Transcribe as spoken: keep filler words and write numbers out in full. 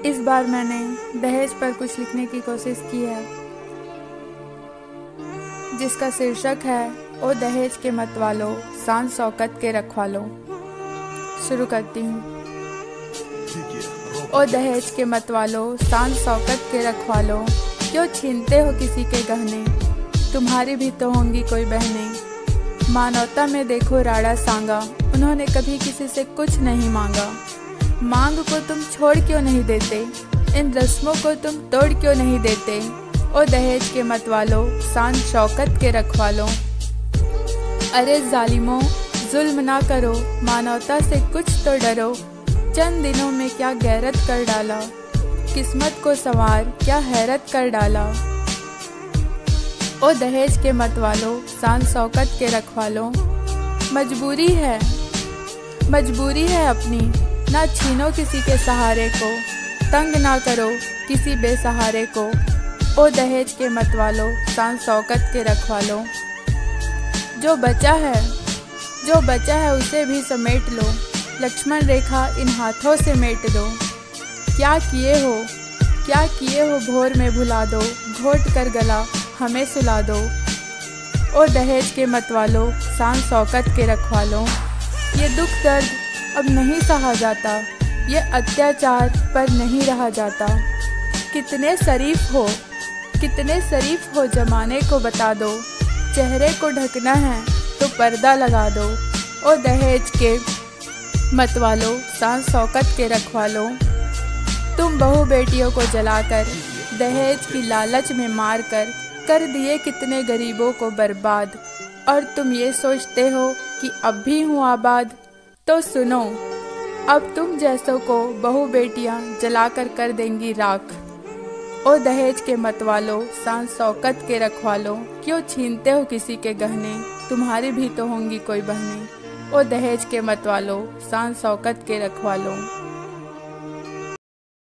इस बार मैंने दहेज पर कुछ लिखने की कोशिश की है, जिसका शीर्षक है ओ दहेज के मतवालो, शान शौकत के रखवालो। शुरू करती हूँ। ओ दहेज के मतवालो, शान शौकत के रखवालो, क्यों छीनते हो किसी के गहने, तुम्हारी भी तो होंगी कोई बहनें। मानवता में देखो राड़ा सांगा, उन्होंने कभी किसी से कुछ नहीं मांगा। मांग को तुम छोड़ क्यों नहीं देते, इन रस्मों को तुम तोड़ क्यों नहीं देते। ओ दहेज के मतवालो, शान शौकत के रखवालो। अरे जालिमों, जुल्म ना करो, मानवता से कुछ तो डरो। चंद दिनों में क्या गैरत कर डाला, किस्मत को संवार क्या हैरत कर डाला। ओ दहेज के मतवालो, शान शौकत के रखवालो। मजबूरी है मजबूरी है अपनी, ना छीनो किसी के सहारे को, तंग ना करो किसी बेसहारे को। ओ दहेज के मतवालो, शान शौकत के रखवालो। जो बचा है जो बचा है उसे भी समेट लो, लक्ष्मण रेखा इन हाथों से मेट दो। क्या किए हो क्या किए हो भोर में भुला दो, घोट कर गला हमें सुला दो। ओ दहेज के मतवालो, शान शौकत के रखवालो। ये दुख दर्द अब नहीं सहा जाता, ये अत्याचार पर नहीं रहा जाता। कितने शरीफ हो कितने शरीफ हो जमाने को बता दो, चेहरे को ढकना है तो पर्दा लगा दो। ओ दहेज के मतवालो, शान शौकत के रखवालो। तुम बहू बेटियों को जलाकर, दहेज की लालच में मारकर कर दिए कितने गरीबों को बर्बाद। और तुम ये सोचते हो कि अब भी हूँ आबाद, तो सुनो, अब तुम जैसों को बहू बेटियाँ जलाकर कर देंगी राख। ओ दहेज के मतवालो, शान शौकत के रखवालो, क्यों छीनते हो किसी के गहने, तुम्हारी भी तो होंगी कोई बहनें। ओ दहेज के मतवालो, शान शौकत के रखवालो।